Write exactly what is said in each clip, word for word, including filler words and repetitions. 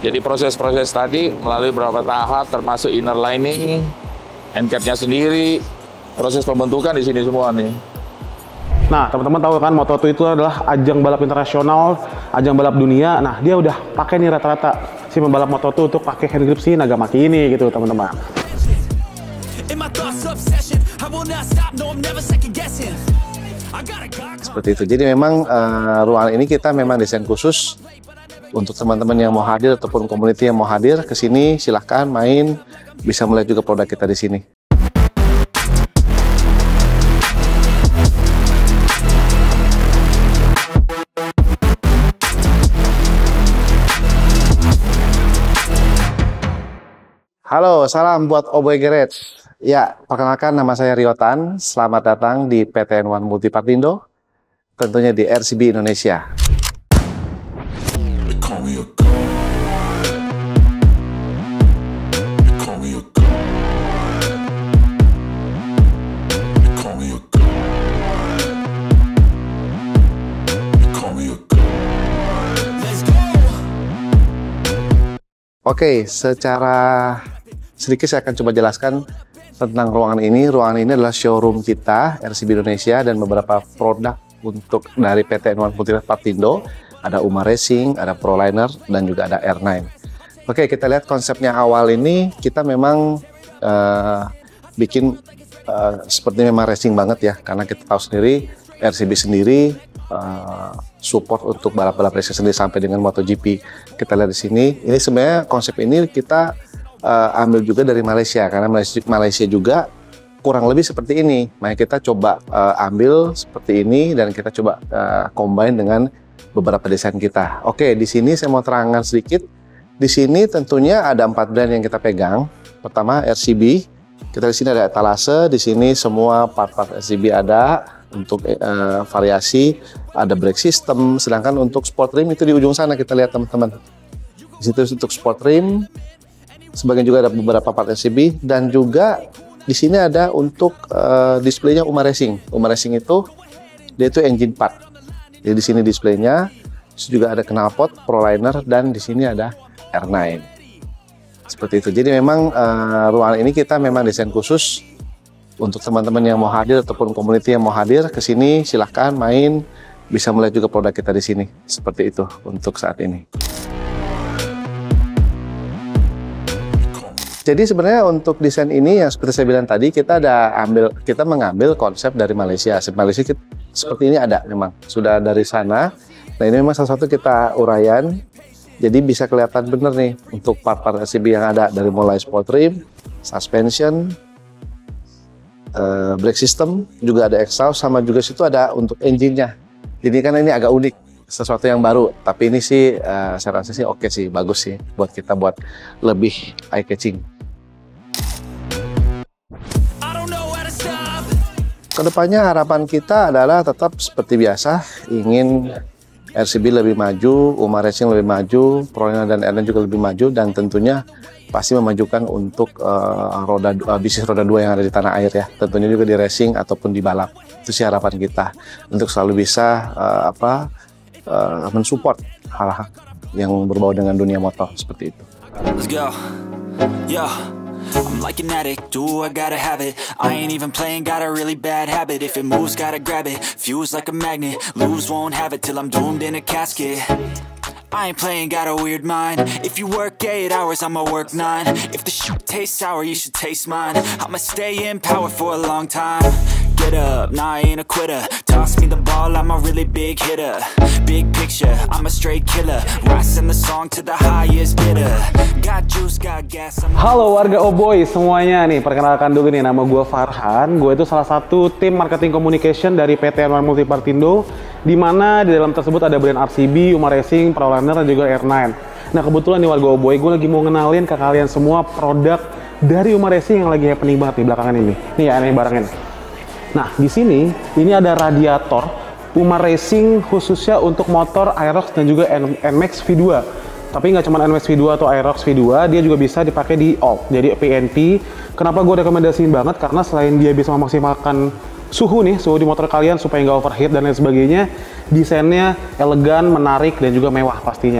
Jadi proses-proses tadi melalui beberapa tahap, termasuk inner lining, end cap-nya sendiri, proses pembentukan di sini semua nih. Nah, teman-teman tahu kan Moto dua itu adalah ajang balap internasional, ajang balap dunia. Nah, dia udah pakai nih rata-rata si pembalap Moto dua untuk pakai hand grip si Nagamaki ini gitu, teman-teman. Seperti itu. Jadi memang uh, ruangan ini kita memang desain khusus untuk teman-teman yang mau hadir ataupun community yang mau hadir ke sini, silahkan main, bisa melihat juga produk kita di sini. Halo, salam buat Oboy Garage. Ya, perkenalkan nama saya Riotan. Selamat datang di P T N One Multipartindo, tentunya di R C B Indonesia. Oke, secara sedikit saya akan coba jelaskan tentang ruangan ini. Ruangan ini adalah showroom kita, R C B Indonesia, dan beberapa produk untuk dari P T N One Multipartindo. Ada Uma Racing, ada Proliner, dan juga ada R sembilan. Oke, kita lihat konsepnya awal ini, kita memang uh, bikin uh, seperti memang racing banget ya, karena kita tahu sendiri, R C B sendiri, uh, support untuk balap-balap racing sendiri sampai dengan MotoGP. Kita lihat di sini, ini sebenarnya konsep ini kita uh, ambil juga dari Malaysia, karena Malaysia, Malaysia juga kurang lebih seperti ini. Makanya kita coba uh, ambil seperti ini dan kita coba uh, combine dengan beberapa desain kita. Oke, di sini saya mau terangkan sedikit. Di sini tentunya ada empat brand yang kita pegang. Pertama R C B. Kita di sini ada etalase. Di sini semua part-part R C B ada. Untuk uh, variasi ada brake system, sedangkan untuk sport rim itu di ujung sana kita lihat teman-teman. Di situ untuk sport rim, sebagian juga ada beberapa part R C B, dan juga di sini ada untuk uh, displaynya Uma Racing. Uma Racing itu dia itu engine part. Jadi di sini displaynya juga ada knalpot, Proliner, dan di sini ada R sembilan. Seperti itu. Jadi memang uh, ruangan ini kita memang desain khusus untuk teman-teman yang mau hadir ataupun community yang mau hadir ke sini, silahkan main, bisa melihat juga produk kita di sini. Seperti itu untuk saat ini. Jadi sebenarnya untuk desain ini yang seperti saya bilang tadi, kita ada ambil, kita mengambil konsep dari Malaysia. Malaysia kita, seperti ini ada memang sudah dari sana. Nah ini memang salah satu kita uraian, jadi bisa kelihatan bener nih untuk part-part R C B yang ada dari mulai sport rim, suspension, Uh, brake system, juga ada exhaust, sama juga situ ada untuk engine-nya. Jadi kan ini agak unik, sesuatu yang baru. Tapi ini sih uh, saya rasa sih oke sih, bagus sih buat kita buat lebih eye catching. Kedepannya harapan kita adalah tetap seperti biasa, ingin R C B lebih maju, Uma Racing lebih maju, Proliner dan R sembilan juga lebih maju, dan tentunya pasti memajukan untuk uh, roda uh, bisnis roda dua yang ada di tanah air ya, tentunya juga di racing ataupun di balap. Itu sih harapan kita untuk selalu bisa uh, apa uh, mensupport hal-hal yang berbau dengan dunia motor seperti itu. Let's go. Yo. I'm like an addict, do I gotta have it. I ain't even playing, got a really bad habit. If it moves, gotta grab it, fuse like a magnet. Lose, won't have it till I'm doomed in a casket. I ain't playing, got a weird mind. If you work eight hours, I'ma work nine. If the shit tastes sour, you should taste mine. I'ma stay in power for a long time. Get up, nah I ain't a quitter. Toss me the ball, I'm a really big hitter. Big picture, I'm a straight killer. Rising the song to the highest bidder. Got juice, got gas. Halo warga Oboy semuanya nih, perkenalkan dulu nih, nama gue Farhan. Gue itu salah satu tim marketing communication dari P T N One Multipartindo, di mana di dalam tersebut ada brand R C B, Uma Racing, Proliner, dan juga R sembilan. Nah kebetulan nih warga Oboy, gue lagi mau ngenalin ke kalian semua produk dari Uma Racing yang lagi happening banget di belakangan ini. Nih ya, ini barangnya. Nah di sini ini ada radiator Uma Racing khususnya untuk motor Aerox dan juga N MAX V dua. Tapi nggak cuma N MAX V dua atau Aerox V dua, dia juga bisa dipakai di all, jadi P N T. Kenapa gue rekomendasiin banget? Karena selain dia bisa memaksimalkan suhu nih, suhu di motor kalian supaya nggak overheat dan lain sebagainya, desainnya elegan, menarik, dan juga mewah pastinya.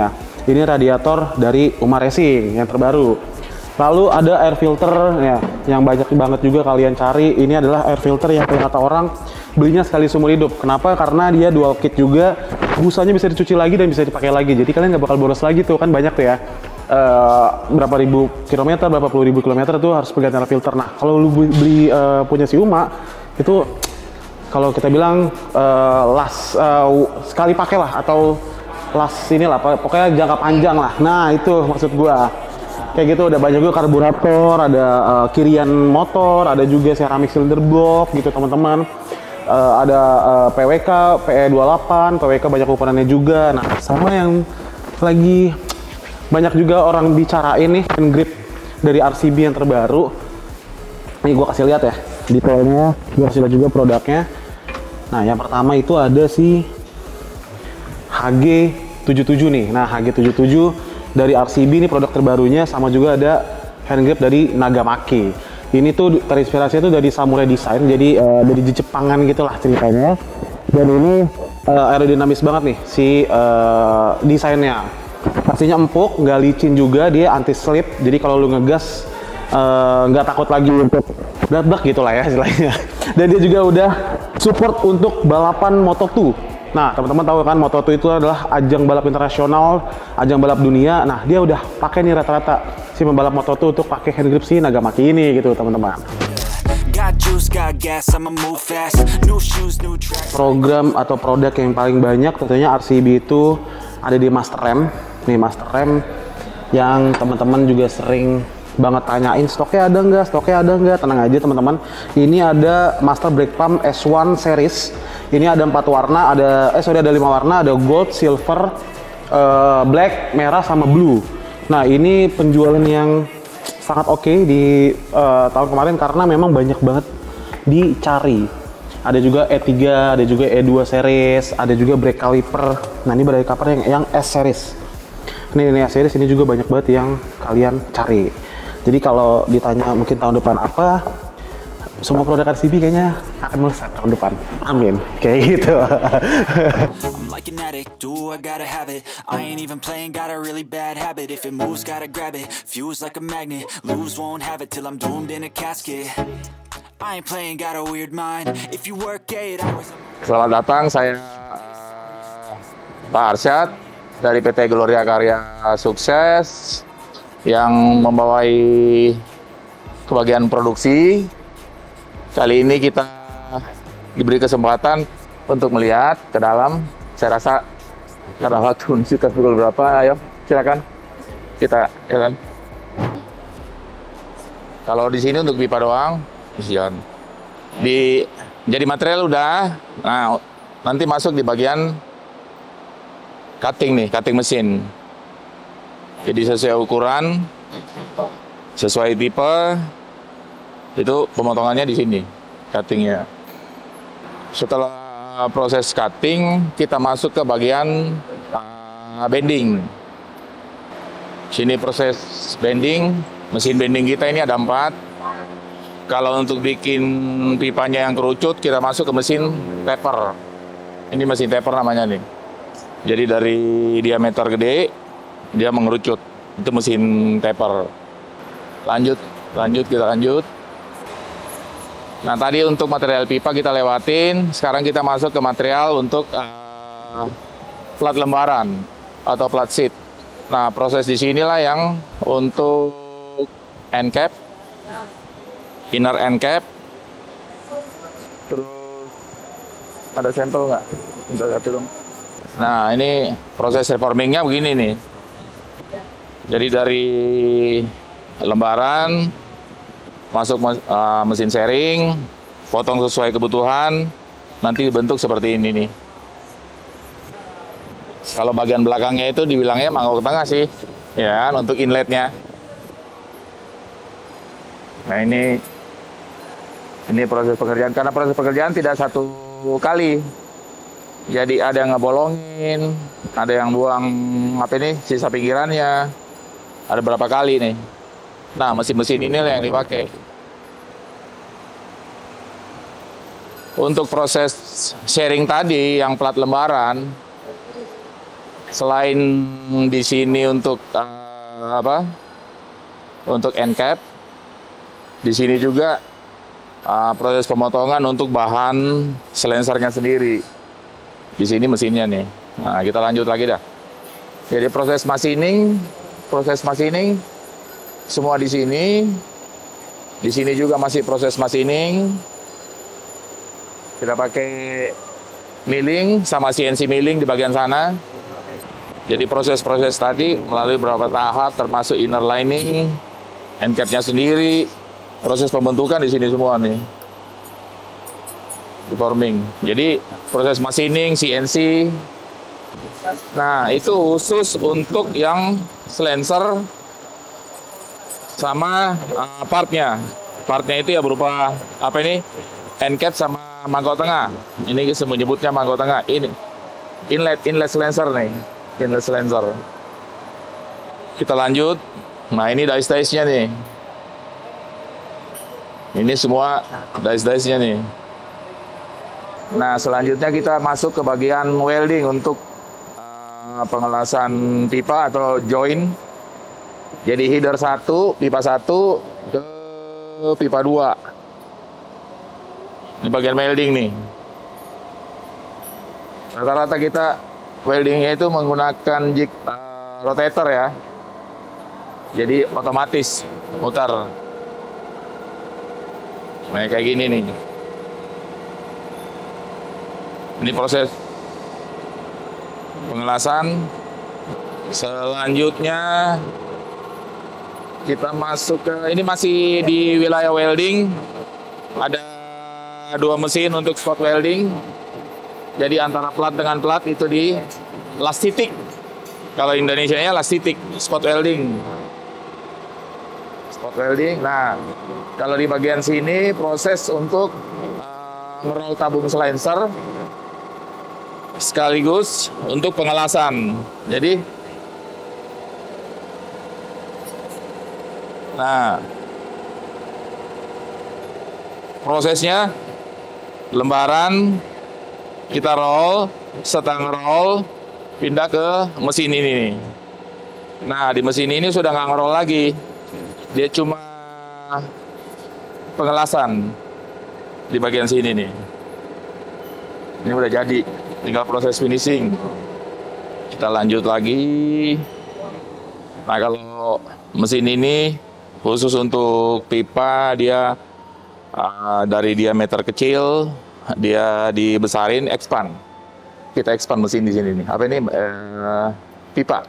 Ini radiator dari Umar Racing yang terbaru. Lalu ada air filter ya, yang banyak banget juga kalian cari. Ini adalah air filter yang kayak kata orang belinya sekali seumur hidup. Kenapa? Karena dia dual kit juga, busanya bisa dicuci lagi dan bisa dipakai lagi. Jadi kalian nggak bakal boros lagi tuh, kan banyak tuh ya. Uh, berapa ribu kilometer, berapa puluh ribu kilometer tuh harus pengganti air filter. Nah, kalau lu beli uh, punya si Uma itu kalau kita bilang uh, las uh, sekali pakai lah, atau las inilah pokoknya jangka panjang lah. Nah, itu maksud gua. Kayak gitu, udah banyak juga karburator, ada uh, kirian motor, ada juga ceramic cylinder block gitu teman-teman. Uh, ada uh, P W K, P E dua puluh delapan, P W K banyak ukurannya juga. Nah, sama yang lagi banyak juga orang bicarain nih, hand grip dari R C B yang terbaru. Nih gua kasih lihat ya detailnya, gua kasih lihat juga produknya. Nah, yang pertama itu ada si H G tujuh puluh tujuh nih. Nah, H G tujuh puluh tujuh dari R C B ini produk terbarunya, sama juga ada hand grip dari Nagamaki. Ini tuh terinspirasinya tuh dari samurai design, jadi uh, dari Jepangan gitulah ceritanya. Dan ini uh, aerodinamis banget nih si uh, desainnya. Pastinya empuk, nggak licin juga, dia anti slip. Jadi kalau lu ngegas nggak uh, takut lagi untuk blak-blak gitulah ya istilahnya. Dan dia juga udah support untuk balapan Moto dua. Nah, teman-teman tahu kan Moto dua itu adalah ajang balap internasional, ajang balap dunia. Nah, dia udah pakai nih rata-rata si pembalap Moto dua untuk pakai hand grip si Nagamaki ini gitu, teman-teman. Program atau produk yang paling banyak tentunya R C B itu ada di Master Rem. Nih Master Rem yang teman-teman juga sering banget tanyain, stoknya ada nggak, stoknya ada nggak. Tenang aja teman-teman, ini ada Master Brake Pump S satu series. Ini ada empat warna, ada eh sorry ada lima warna, ada gold, silver, uh, black, merah, sama blue. Nah, ini penjualan yang sangat oke okay di uh, tahun kemarin karena memang banyak banget dicari. Ada juga E tiga, ada juga E dua series, ada juga brake caliper. Nah, ini brake caliper yang yang S series. Ini, ini S series ini juga banyak banget yang kalian cari. Jadi kalau ditanya mungkin tahun depan apa, semua produk R C B kayaknya akan melesat tahun depan. Amin. Kayak gitu. Selamat datang, saya Pak Arsyad dari P T Gloria Karya Sukses yang membawai kebagian produksi. Kali ini kita diberi kesempatan untuk melihat ke dalam. Saya rasa karena waktu sudah pukul berapa, ayo silakan kita jalan. Kalau di sini untuk pipa doang, jalan. Di jadi material udah. Nah, nanti masuk di bagian cutting nih, cutting mesin. Jadi sesuai ukuran, sesuai tipe. Itu pemotongannya di sini, cuttingnya. Setelah proses cutting, kita masuk ke bagian uh, bending. Sini proses bending, mesin bending kita ini ada empat. Kalau untuk bikin pipanya yang kerucut, kita masuk ke mesin taper. Ini mesin taper namanya nih. Jadi dari diameter gede, dia mengerucut. Itu mesin taper. Lanjut, lanjut, kita lanjut. Nah, tadi untuk material pipa kita lewatin. Sekarang kita masuk ke material untuk uh, plat lembaran atau plat seat. Nah, proses di sinilah yang untuk end cap, inner end cap. Terus ada sampel nggak? Bentar, lihat dulu. Nah, ini proses reformingnya begini nih. Jadi dari lembaran masuk uh, mesin sharing, potong sesuai kebutuhan, nanti dibentuk seperti ini nih. Kalau bagian belakangnya itu dibilangnya mangkok tengah sih, ya, untuk inletnya. Nah, ini ini proses pekerjaan, karena proses pekerjaan tidak satu kali. Jadi ada yang ngebolongin, ada yang buang apa ini sisa pinggirannya, ada berapa kali nih. Nah, mesin-mesin ini yang dipakai. Untuk proses sharing tadi yang plat lembaran, Selain di sini untuk uh, apa? Untuk end cap, di sini juga uh, proses pemotongan untuk bahan silencernya sendiri. Di sini mesinnya nih. Nah, kita lanjut lagi dah. Jadi proses machining, proses machining semua di sini. Di sini juga masih proses machining. Kita pakai milling sama C N C milling di bagian sana. Jadi proses-proses tadi melalui beberapa tahap termasuk inner lining, end cap-nya sendiri, proses pembentukan di sini semua nih. Di forming. Jadi proses machining, C N C. Nah, itu khusus untuk yang silencer sama uh, partnya. Partnya itu ya berupa apa ini? End cap sama mangkok tengah. Ini menyebutnya mangkok tengah. Ini inlet inlet silencer nih. Inlet silencer. Kita lanjut. Nah, ini dice-dice-nya nih. Ini semua dice-dice-nya nih. Nah, selanjutnya kita masuk ke bagian welding untuk uh, pengelasan pipa atau join. Jadi header satu, pipa satu ke pipa dua. Ini bagian welding nih. Rata-rata kita weldingnya itu menggunakan jig uh, rotator ya. Jadi otomatis muter. Nah, kayak gini nih. Ini proses pengelasan. Selanjutnya kita masuk ke, ini masih di wilayah welding. Ada dua mesin untuk spot welding. Jadi antara plat dengan plat itu di last titik. Kalau Indonesia-nya last titik, spot welding. Spot welding. Nah, kalau di bagian sini proses untuk uh, ngerol tabung silencer sekaligus untuk pengelasan. Jadi, nah, prosesnya lembaran kita roll, setelah roll pindah ke mesin ini nih. Nah, di mesin ini sudah nggak ngerol lagi, dia cuma pengelasan di bagian sini nih. Ini udah jadi, tinggal proses finishing. Kita lanjut lagi. Nah, kalau mesin ini khusus untuk pipa, dia uh, dari diameter kecil dia dibesarin, expand. Kita expand mesin di sini nih. Apa ini? Uh, pipa.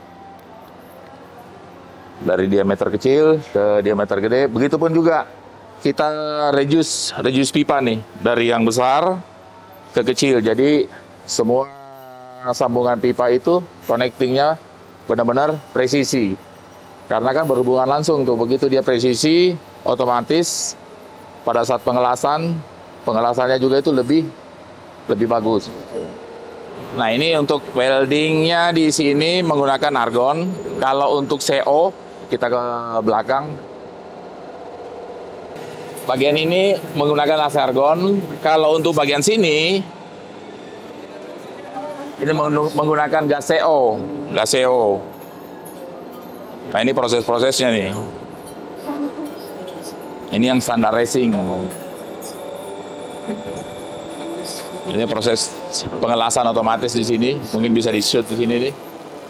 Dari diameter kecil ke diameter gede. Begitupun juga kita reduce, reduce pipa nih dari yang besar ke kecil. Jadi semua sambungan pipa itu connectingnya benar-benar presisi. Karena kan berhubungan langsung tuh. Begitu dia presisi, otomatis pada saat pengelasan, pengelasannya juga itu lebih lebih bagus. Nah, ini untuk weldingnya di sini menggunakan argon. Kalau untuk C O, kita ke belakang. Bagian ini menggunakan laser argon. Kalau untuk bagian sini, ini menggunakan gas C O, gas C O. Nah, ini proses-prosesnya nih. Ini yang standar racing. Ini proses pengelasan otomatis di sini, mungkin bisa di shoot di sini nih.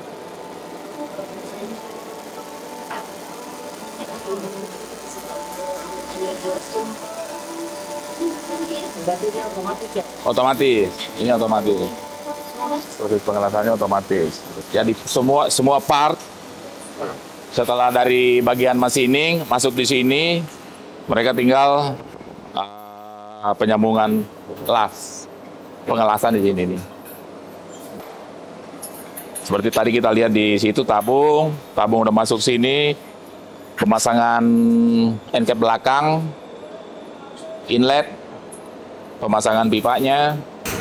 Otomatis, ini otomatis. Proses pengelasannya otomatis. Jadi semua semua part setelah dari bagian machining masuk di sini, mereka tinggal uh, penyambungan las. Pengelasan di sini nih. Seperti tadi kita lihat di situ tabung, tabung udah masuk sini, pemasangan end cap belakang, inlet, pemasangan pipanya.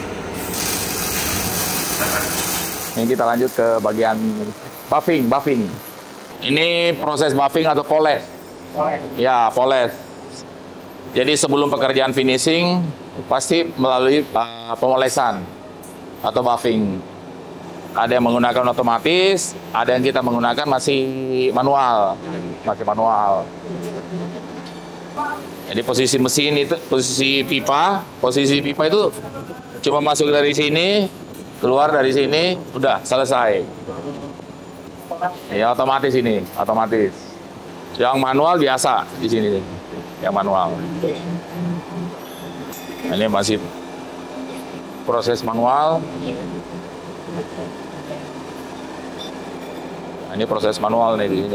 Ini kita lanjut ke bagian buffing, buffing. Ini proses buffing atau poles. Ya, poles. Jadi sebelum pekerjaan finishing pasti melalui uh, pemolesan atau buffing. ada yang menggunakan otomatis, ada yang kita menggunakan masih manual, masih manual. Jadi posisi mesin itu, posisi pipa, posisi pipa itu cuma masuk dari sini, keluar dari sini, udah selesai. Ya otomatis ini, otomatis. Yang manual biasa di sini, yang manual. Ini masih proses manual. Ini proses manual nih di sini.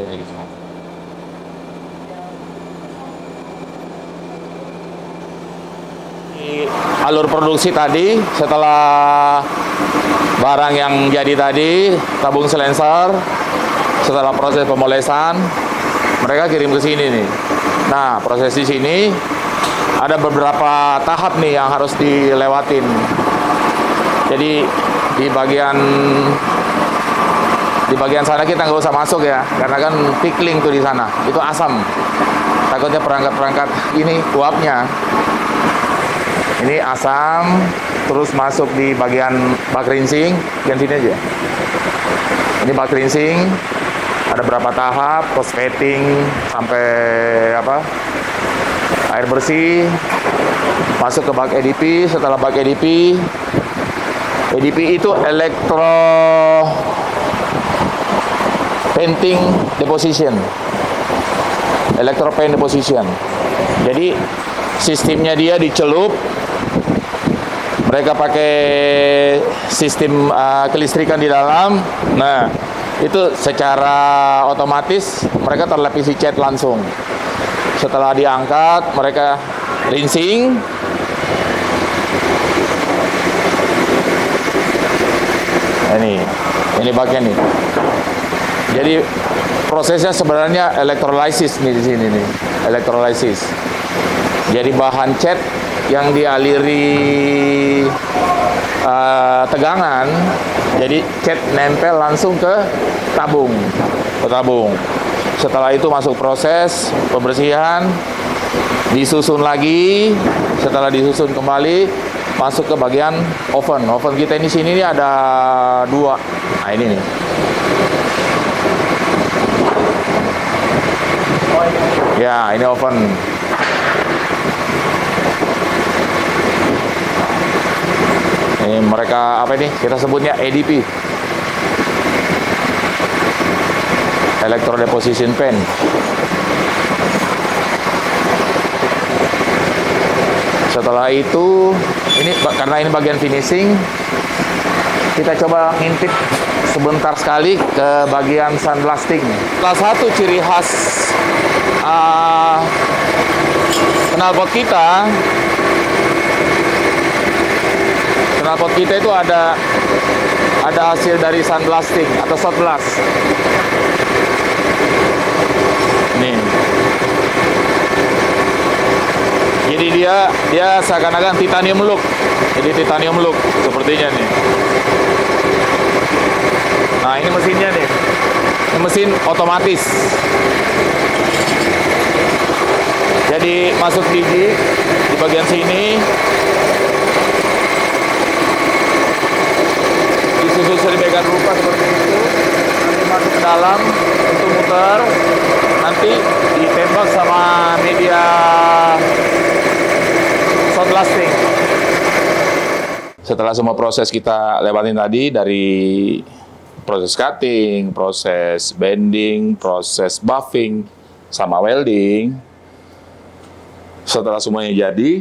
Alur produksi tadi, setelah barang yang jadi tadi, tabung silencer, setelah proses pemolesan, mereka kirim ke sini nih. Nah, proses di sini ada beberapa tahap nih yang harus dilewatin. Jadi di bagian di bagian sana kita nggak usah masuk ya, karena kan pickling tuh di sana, itu asam. Takutnya perangkat-perangkat ini uapnya. Ini asam, terus masuk di bagian bak rinsing, yang sini aja. Ini bak rinsing, ada berapa tahap, post petting sampai apa? Air bersih, masuk ke bak E D P. Setelah bak E D P, E D P itu electro painting deposition, electro paint deposition. Jadi sistemnya dia dicelup. Mereka pakai sistem uh, kelistrikan di dalam. Nah, itu secara otomatis mereka terlapisi cat langsung. Setelah diangkat, mereka rinsing. Ini, ini baknya nih. Jadi prosesnya sebenarnya electrolysis nih di sini nih, electrolysis. Jadi bahan cat yang dialiri uh, tegangan, jadi cat nempel langsung ke tabung, ke tabung. Setelah itu masuk proses pembersihan, disusun lagi. Setelah disusun kembali, masuk ke bagian oven. Oven kita ini sini nih ada dua. Nah ini nih. Ya, ini oven. Ini mereka apa ini? Kita sebutnya E D P, Electro Deposition Pen. Setelah itu, ini karena ini bagian finishing, kita coba ngintip sebentar sekali ke bagian sandblasting. Salah satu ciri khas uh, knalpot kita. Knalpot kita itu ada ada hasil dari sandblasting atau shot blast. Nih. Jadi dia dia seakan-akan titanium look. Jadi titanium look sepertinya nih. Nah, ini mesinnya nih. Ini mesin otomatis. Jadi masuk biji di bagian sini. Disusun sedemikian rupa seperti itu, nanti masuk ke dalam untuk muter, nanti ditembak sama media shot blasting. Setelah semua proses kita lewatin tadi, dari proses cutting, proses bending, proses buffing, sama welding, setelah semuanya jadi,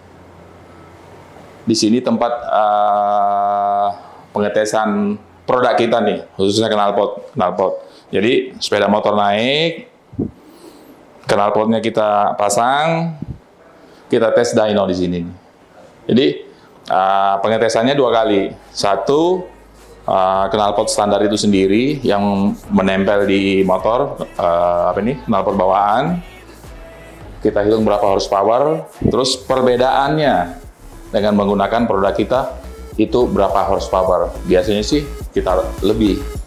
di sini tempat uh, pengetesan produk kita nih, khususnya knalpot, knalpot. Jadi sepeda motor naik, knalpotnya kita pasang, kita tes dyno di sini. Jadi uh, pengetesannya dua kali. Satu, uh, knalpot standar itu sendiri yang menempel di motor, uh, apa ini, knalpot bawaan. Kita hitung berapa horsepower, terus perbedaannya dengan menggunakan produk kita itu berapa horsepower. Biasanya sih kita lebih